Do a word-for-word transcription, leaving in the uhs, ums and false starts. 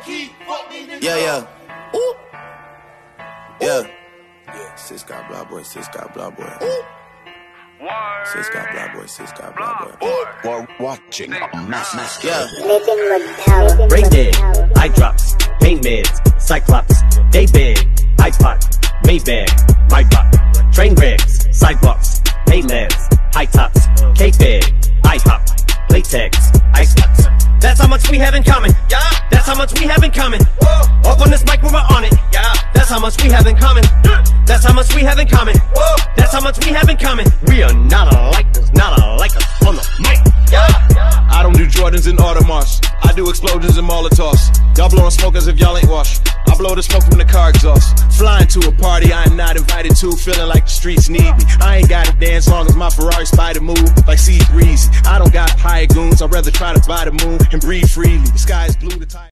Yeah, yeah. Ooh. Yeah. Yeah, sis got blah boy, sis got blah boy. Ooh. Sis got blah boy, sis got blah boy. Ooh. Or watching a mass mass. Yeah. Brain dead, eye drops, pain meds, Cyclops, day bed, iPod, Maybach, my bot, train wrecks, sidewalks, Paylabs, high tops, K-Fed, IHOP, latex, ice box. That's how much we have in common. Yeah. That's how much we have in common. Whoa. Up on this mic when we're on it. Yeah. That's how much we have in common. That's how much we have in common. Whoa. That's how much we have in common. We are not alike. There's not alike us on the mic. Yeah. I don't do Jordans and Audemars. I do explosions and Molotovs. Y'all blowing smoke as if y'all ain't washed. I blow the smoke from the car exhaust. Flying to a party I am not invited to, feeling like the streets need me. I ain't gotta dance long as my Ferrari spider move like C threes. I don't got high goons. I'd rather try to buy the moon and breathe freely. The sky is blue, the tide.